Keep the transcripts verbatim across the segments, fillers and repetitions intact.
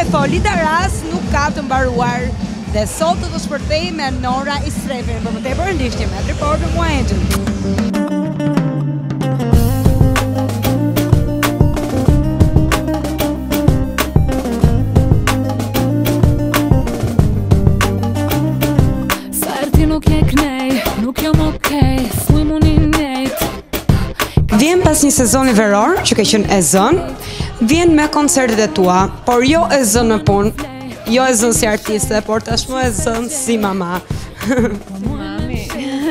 foli Daras nuk ka të mbaruar dhe sot do të shpërthej me Nora Istrefin. Për më tepër ndihni me reporter Muajxhin. Vjen pas një sezoni veror që ka qenë e zënë, vjen me koncertet e tua, por jo e zënë në punë, jo e zënë si artiste, por tashmë e zënë si mama. Mami.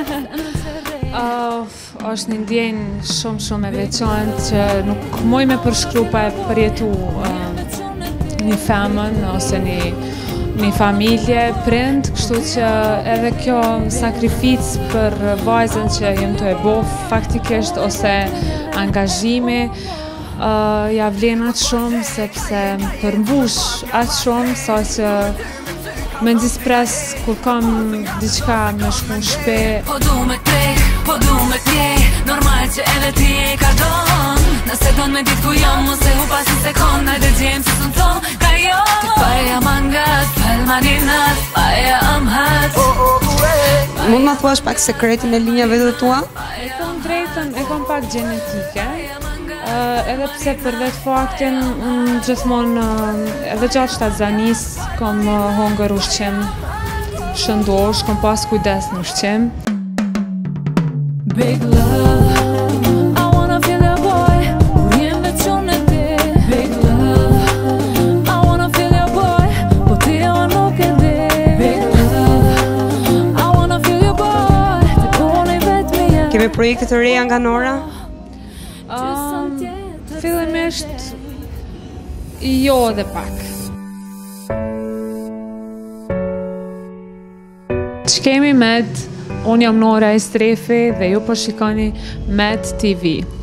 uh, është një ndjenjë shumë shumë e veçantë që nuk muj me përshkru pa e përjetu uh, një femën ose një një familje, prind, kështu që edhe kjo sakrificë për vajzën që jem të e bof faktikisht, ose angazhimi, uh, ja vlen atë shumë, sepse më përmbush atë shumë, sa që me nxjispres kur kam diçka me shku në shpe. Po du me krejt, po du me krej, normal që edhe ti e ka don. Nëse don me dit ku jam, ose hu pas një sekund, najde gjemë se sën ton, ka jo. Ti pa e mangat, pel maninat, pa e amhat. Mund ma thuash pak sekretin e linjave të tua? E kom drejtën, e kom pak genetike, uh, edhe pse për vetë faktin, unë gjithmonë, uh, edhe gjatë shtatzanis, kom uh, hongër ushqim shëndosh, kom pas kujdes në ushqim. Big love, I wanna feel your boy, kur jem veç unë e ti. Big love, I wanna feel your boy, po ti o nuk e di. Big love, I wanna feel your boy, ti puni vet me jem. Kemi projekte të reja nga Nora? Um, fillimisht, jo dhe pak. Që kemi med, unë jam Nora Istrefi dhe ju po shikoni Med T V.